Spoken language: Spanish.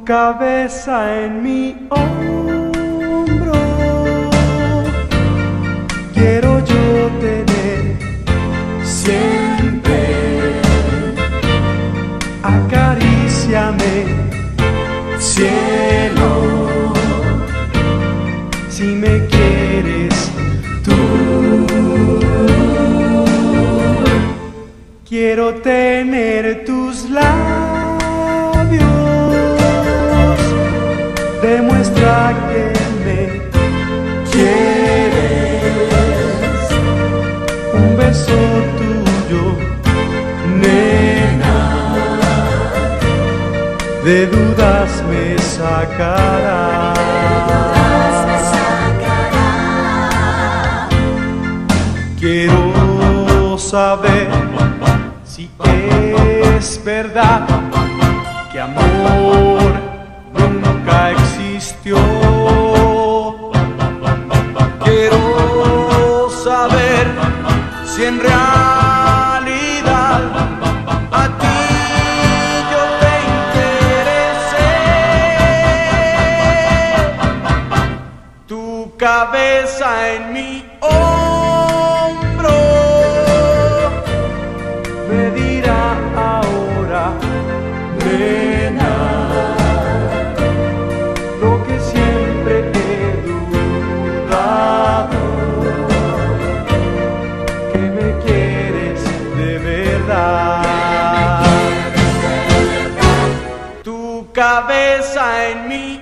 cabeza en mi hombro. Quiero yo tener siempre. Acaríciame, cielo, si me quieres tú. Quiero tener tus labios, demuestra que me quieres. Un beso tuyo, nena, de dudas me sacará. Quiero saber si es verdad que amor nunca existió. Quiero saber si en realidad a ti yo te interesé. Tu cabeza en mi hombro me dirá ahora, nena, lo que siempre he dudado, que me quieres de verdad. Tu cabeza en mi